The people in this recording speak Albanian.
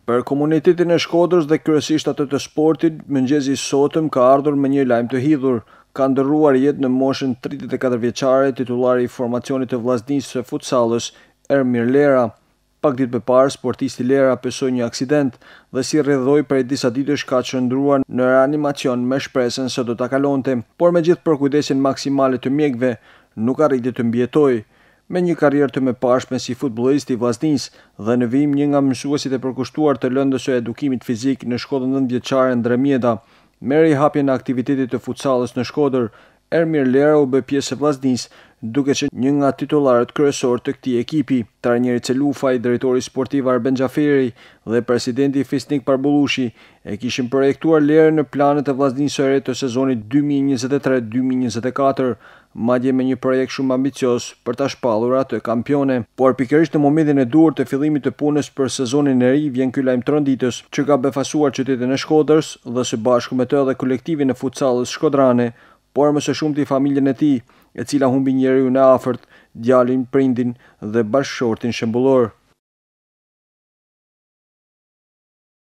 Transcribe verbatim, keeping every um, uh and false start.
Për komunitetin e Shkodrës dhe kryesisht atë të sportit, mëngjesi i sotëm ka ardhur me një lajm të hidhur. Ka ndërruar jetë në moshën tridhjetë e katër vjeçare titullari i formacionit të vllaznisë së futsallit Ermir Lera. Pak ditë më parë, sportisti Lera pesoi një aksident dhe si rrjedhoi prej disa ditësh ka qëndruar në reanimacion me shpresën se do ta kalonte, por me gjithë përkujdesin maksimale të mjekëve, nuk arriti të mbijetojë. Me një karrierë të mëparshme si futbollisti i vllaznisë dhe në vim një nga mësuesit e përkushtuar të lëndës së edukimit fizik në shkollën nëntëdhjeçare Ndërmjeta, merri hapjen e aktivitetit të futsallit në Shkodër. Ermir Lera u bë pjesë e vllaznisë, duke qenë një nga titullarët kryesor të këtij ekipi. Trajneri Celufaj, drejtori sportiv Arben Xhaferi dhe presidenti Fisnik Parbullushi e kishin projektuar Lerën në planet e vllaznisë së re të sezonit dy mijë e njëzet e tre dy mijë e njëzet e katër, madje me një projekt shumë ambicioz për ta shpallur atë kampione. Por pikërisht në momentin e duhur të fillimit të punës për sezonin e ri vjen ky lajm tronditës që ka befasuar qytetin e Shkodrës dhe së bashku me të edhe kolektivin e futsallit shkodrane, por më së shumti familjen e tij, e cila humbi njeriu në afërt, djalin, prindin dhe bashkëshortin shembullor.